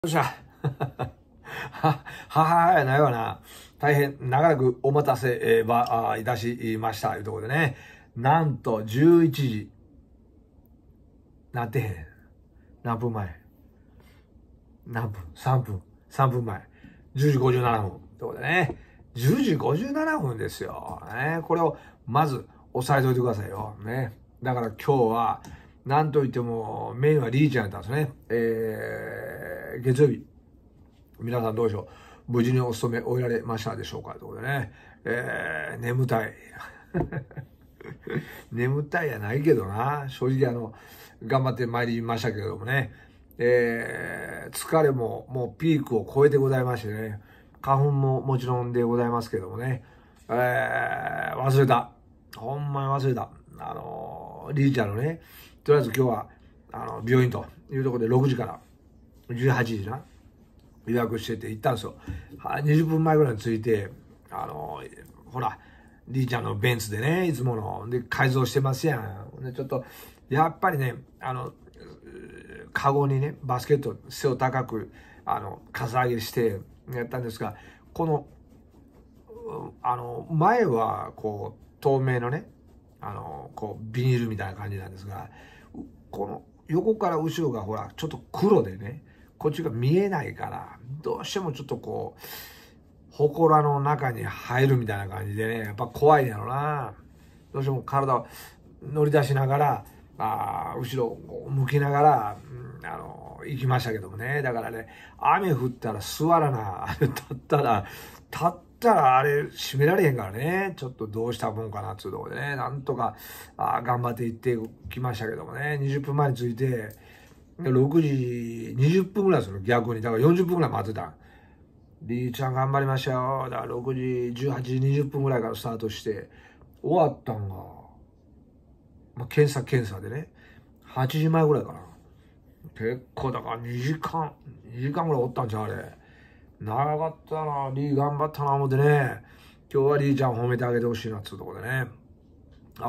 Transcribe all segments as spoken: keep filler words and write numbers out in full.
よっしゃ。は、ははやないわな。大変長らくお待たせ、えー、ば、あいたしました。いうところでね。なんとじゅういちじ。なってへん。何分前何分 ?さん 分。さんぷんまえ。じゅうじごじゅうななふん。ということでね。じゅうじごじゅうななふんですよ。ね、これをまず押さえといてくださいよ。ね。だから今日は、なんといってもメインはリーちゃんやったんですね。えー、月曜日。皆さんどうでしょう。無事にお勤め終えられましたでしょうかということでね。えー、眠たい。眠たいやないけどな。正直あの、頑張ってまいりましたけれどもね。えー、疲れももうピークを超えてございましてね。花粉ももちろんでございますけどもね。えー、忘れた。ほんまに忘れた。あの、リーちゃんのね、とりあえず今日は、あの、病院というところでろくじからじゅうはちじな。予約してて行ったんですよ。にじゅっぷんまえぐらいに着いて、あの、ほら、リーちゃんのベンツでね、いつもの、で、改造してますやん。で、ちょっと、やっぱりね、あの、カゴにね、バスケット、背を高く、あの、かさ上げしてやったんですが、この、あの、前は、こう、透明のね、あの、こう、ビニールみたいな感じなんですが、この、横から後ろがほら、ちょっと黒でね、こっちが見えないから、どうしてもちょっとこう、祠の中に入るみたいな感じでね、やっぱ怖いんやろな。どうしても体を乗り出しながら、あ後ろを向きながら、うん、あの、行きましたけどもね。だからね、雨降ったら座らな、立ったら、立ったらあれ閉められへんからね。ちょっとどうしたもんかなっていうところでね、なんとかあ頑張って行ってきましたけどもね、にじゅっぷんまえに着いて、ろくじにじゅっぷんぐらいする逆に。だからよんじゅっぷんぐらい待ってた。リーちゃん頑張りましたよ。だからろくじ、じゅうはちじにじゅっぷんぐらいからスタートして、終わったんが、まあ、検査検査でね、はちじまえぐらいかな。結構だからにじかん、にじかんぐらいおったんちゃうあれ。長かったな。リー頑張ったな思ってね。今日はリーちゃん褒めてあげてほしいなっていうところでね。あ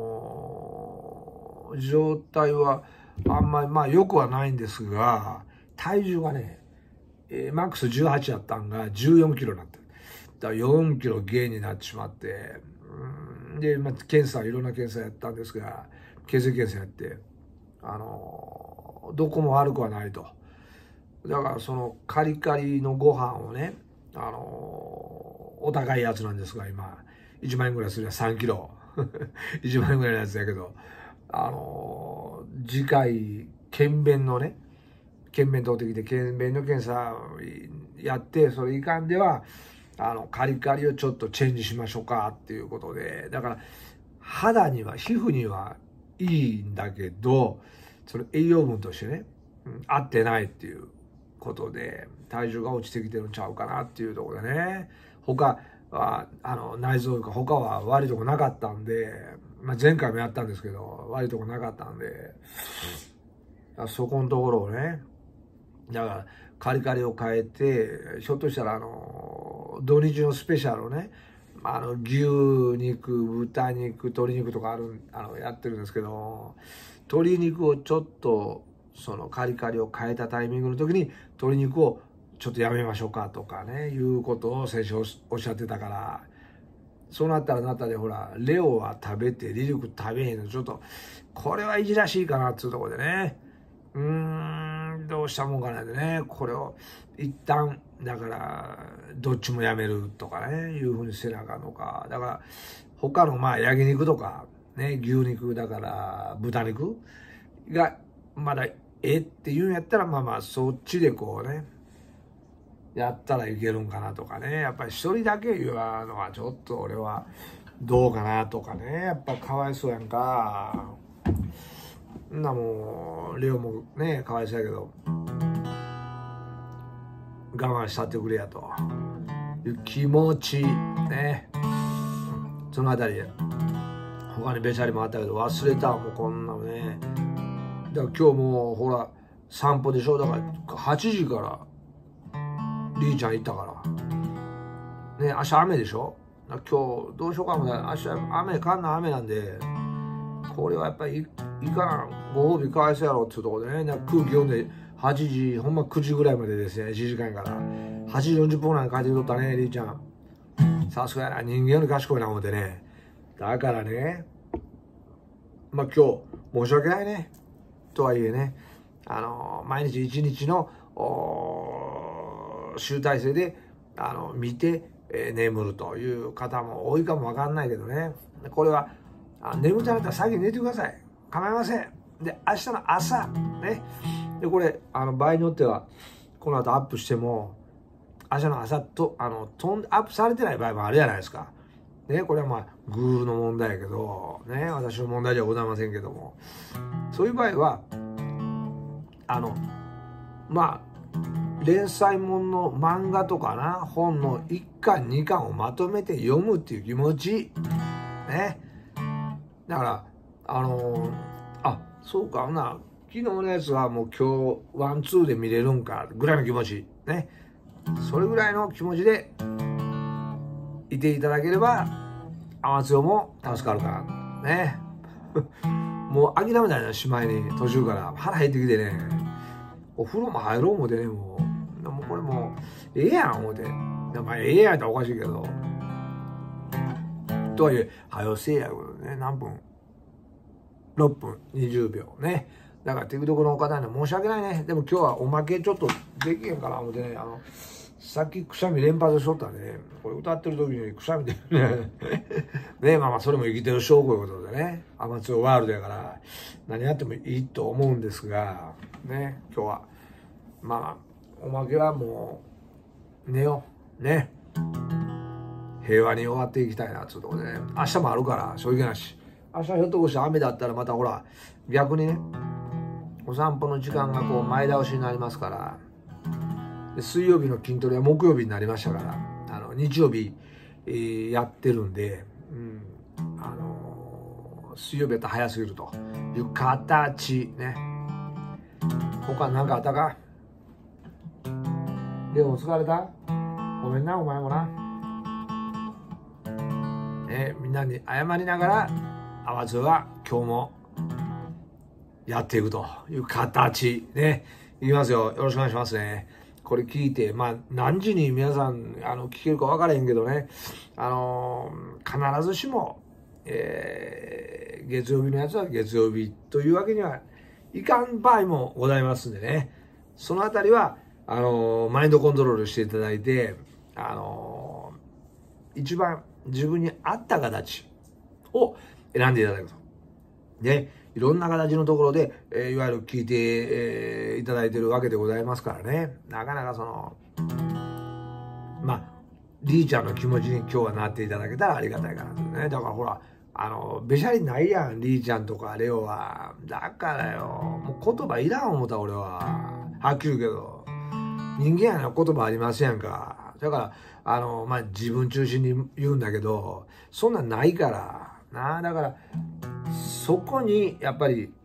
のー、状態はあんまり、まあ良くはないんですが、体重がね、えー、マックスじゅうはちやったんがじゅうよんキロになって。だからよんキロ減になってしまって、うんで、まあ、検査、いろんな検査やったんですが、血液検査やって、あのー、どこも悪くはないと。だからそのカリカリのご飯をね、あのー、お高いやつなんですが、今、いちまんえんぐらいするやさんキロ。いちまんえんぐらいのやつやけど、あのー、次回、検便のね、検便取ってきて、検便の検査やって、それいかんでは、あの、カリカリをちょっとチェンジしましょうかっていうことで、だから、肌には、皮膚にはいいんだけど、その栄養分としてね、うん、合ってないっていうことで、体重が落ちてきてるんちゃうかなっていうところでね、他は、あの、内臓とか他は悪いとこなかったんで、まあ、前回もやったんですけど、悪いとこなかったんで、そこのところをね、だから、カリカリを変えて、ひょっとしたら、あの、土日のスペシャルをね、あの、牛肉、豚肉、鶏肉とかある、あの、やってるんですけど、鶏肉をちょっと、そのカリカリを変えたタイミングの時に、鶏肉をちょっとやめましょうかとかね、いうことを先週おっしゃってたから、そうなったらなったで、ほら、レオは食べて、リリク食べへんの、ちょっと、これはいじらしいかなっていうところでね、うーん、どうしたもんかなんでね、これを一旦、だから、どっちもやめるとかね、いうふうにせなあかんのか。だから、他のまあ焼肉とか、ね、牛肉だから豚肉がまだええっていうんやったら、まあまあそっちでこうね、やったらいけるんかなとかね。やっぱり一人だけ言うのはちょっと俺はどうかなとかね。やっぱかわいそうやんか。んなもう、レオもね、かわいそうやけど、我慢したってくれやという気持ち、ね。そのあたりで、他にべしゃりもあったけど、忘れたもうこんなのね。だから今日もう、ほら、散歩でしょ。だからはちじからリーちゃん行ったから。ね、明日雨でしょ。今日どうしようかもね。明日雨、かんな雨なんで、これはやっぱりいいかな、ご褒美かわいそうやろっていうところでね、空気読んではちじ、ほんまくじぐらいまでですね、いちじかんやから。はちじよんじゅっぷんぐらいに帰ってきとったね、りーちゃん。さすがやな、人間より賢いな思ってね。だからね、まあ今日、申し訳ないね。とはいえね、あのー、毎日一日の、集大成で、あの、見て、えー、眠るという方も多いかもわかんないけどね。これは、あ眠たかったら先に寝てください。構いません。で、明日の朝、ね。で、これ、あの、場合によっては、この後アップしても、明日の朝と、あの、飛んで、アップされてない場合もあるじゃないですか。ね、これはまあ、グールの問題やけど、ね、私の問題じゃございませんけども、そういう場合は、あの、まあ、連載ものの漫画とかな、本のいっかん、にかんをまとめて読むっていう気持ち。ね。だから、あのー、あ、そうかな、昨日のやつはもう今日、ワン、ツーで見れるんか、ぐらいの気持ち。ね。それぐらいの気持ちで、いていただければ、アマツヨも助かるから。ね。もう諦めたいな、しまいに、途中から腹減ってきてね、お風呂も入ろう思てね、もう。もうこれもう、ええやん、思て。まあ、ええやんっておかしいけど。とはいえ、はよせえや、ね、何分 ?ろっぷんにじゅうびょうね。だから、TikTokの方には申し訳ないね。でも今日はおまけちょっとできへんかな、思てね。あの、さっきくしゃみ連発しとったね。これ歌ってる時にくしゃみ出るね。ね、まあまあ、それも生きてる証拠ということでね。アマチュアワールドやから、何やってもいいと思うんですが、ね、今日は、まあ、おまけはもう、寝よう。ね。平和に終わっていきたいな、つうとこでね。明日もあるから、正直なし。明日ひょっとこして雨だったらまたほら、逆にね、お散歩の時間がこう前倒しになりますから、で水曜日の筋トレは木曜日になりましたから、あの、日曜日、えー、やってるんで、うん、あのー、水曜日やったら早すぎるという形ね。他何かあったか？でも疲れた？ごめんな、お前もな。ね、みんなに謝りながら、アマツは今日もやっていくという形ね。いきますよ。よろしくお願いしますね。これ聞いて、まあ、何時に皆さん、あの、聞けるか分からへんけどね、あのー、必ずしも、えー、月曜日のやつは月曜日というわけにはいかん場合もございますんでね。そのあたりは、あのー、マインドコントロールしていただいて、あのー、一番自分に合った形を選んでいただくと。で、いろんな形のところで、えー、いわゆる聞いて、えー、いただいてるわけでございますからね。なかなかその、まあ、りーちゃんの気持ちに今日はなっていただけたらありがたいかなとね。だからほら、あの、べしゃりないやん、りーちゃんとかレオは。だからよ、もう言葉いらん思った俺は。はっきり言うけど。人間やな言葉ありますやんか。だから、あの、まあ、自分中心に言うんだけど、そんなんないから。なあ、だから、そこに、やっぱり、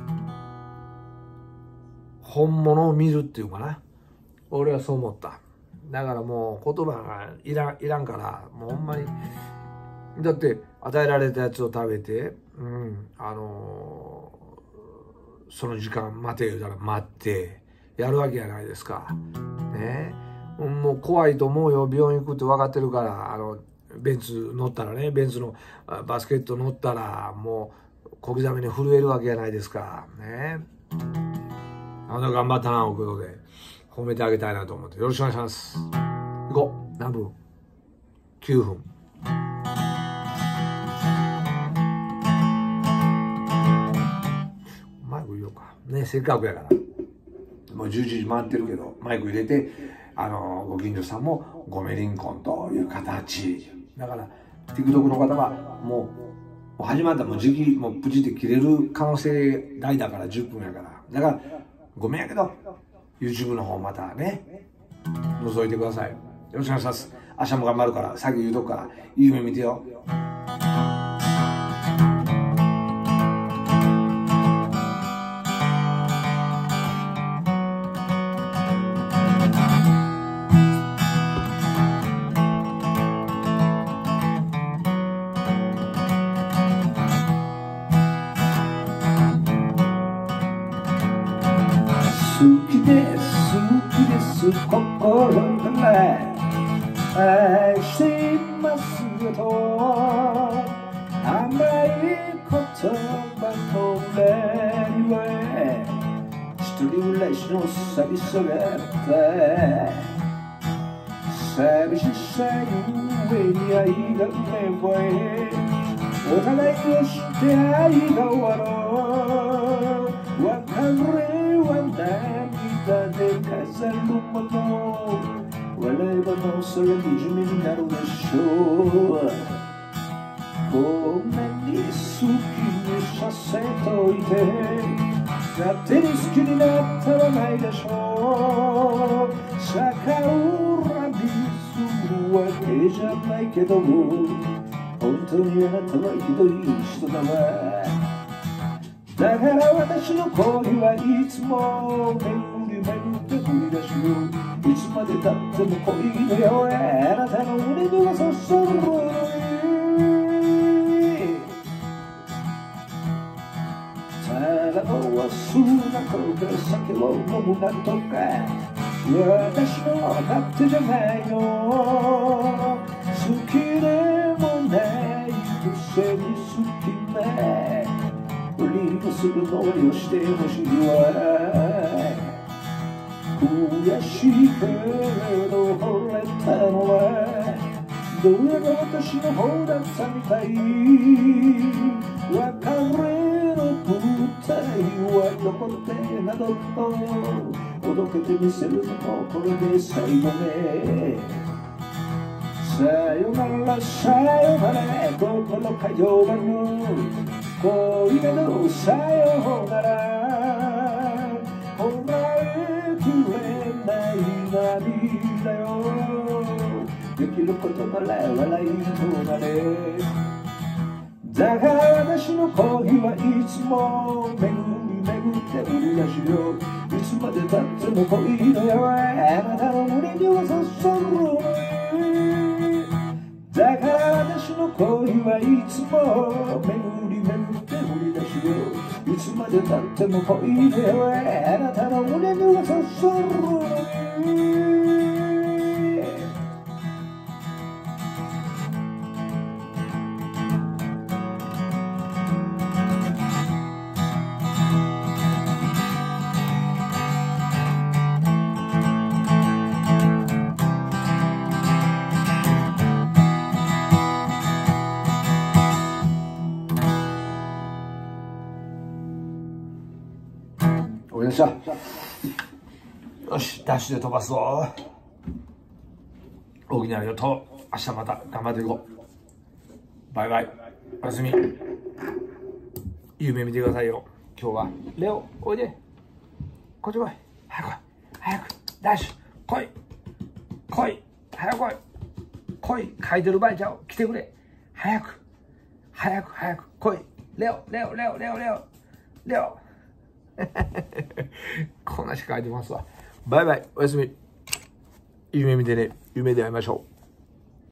本物を見るっていうかな。俺はそう思った。だからもう言葉がいらん、いらんから、もうほんまに。だって、与えられたやつを食べて、うん、あのー、その時間待て言うたら待って、やるわけじゃないですか。ね。もう怖いと思うよ。病院行くって分かってるから、あの、ベンツ乗ったらね、ベンツのバスケット乗ったら、もう小刻みに震えるわけじゃないですか。ね。あの、頑張ったな、おことで、褒めてあげたいなと思って。よろしくお願いします。行こう。何分 ?きゅう 分。マイク入れようか。ね、せっかくやから。もうじゅういちじ回ってるけど、マイク入れて、あの、ご近所さんもごめりんこんという形。だから、TikTok の方は、もう、もう始まったらもう時期、もうプチって切れる可能性大だからじゅっぷんやから。だから、ごめんやけど、YouTube の方またね、覗いてください。よろしくお願いします。明日も頑張るから、先言うとくから、いい夢見てよ。好きでよから愛していますと甘い言葉の裏には一人暮らしの寂しさがあった寂しさゆえに愛が芽生えお互いを知って愛が終わろう別れは涙で飾るもの笑えばなおさら惨めになるでしょうこんなに好きにさせといて勝手に好きになったらないでしょう逆恨みするわけじゃないけど本当にあなたはひどい人だわだから私の恋はいつも巡り巡って振り出しよいつまでたっても恋のよあなたの胸にはそそるのにただの忘な顔で酒を飲むなとか私の勝手じゃないの好きでもないくせに好きなふりをするのをよしてほしいわ悔しいけれど惚れたのはどうやら私の方だったみたい別れの舞台は横手などとおどけてみせるのもこれで最後ねさよならさよなら心かよがぬ恋などさよならこらえきれない涙よできることなら笑いとなれだから私の恋はいつも巡り巡って売り出しよいつまでたっても恋の矢はあなたの胸にはそそるだから私の恋はいつも巡り巡って売り出しよいつまでたっても恋の矢はあなたの胸にはそそるよっしゃよしダッシュで飛ばすぞ大きなありがとう明日また頑張っていこうバイバイおやすみ夢見てくださいよ今日はレオおいでこっち来い早く来い早くダッシュ来い来い早く来い来い書いてる場合ちゃう来てくれ早く早く早く来いレオレオレオレオレオレオこんなしか書いてますわバイバイおやすみ夢見てね夢で会いましょう